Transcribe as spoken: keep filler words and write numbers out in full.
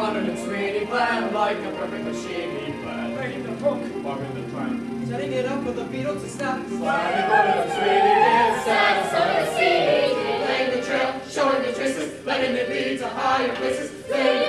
running and speedy, plan like a perfect machine. He planned, Making the hook, walking the tram, setting it up with the beetle to snap. sliding running and speedy, his saddle on the sea. Laying the trail, showing the traces, letting it lead to higher places. They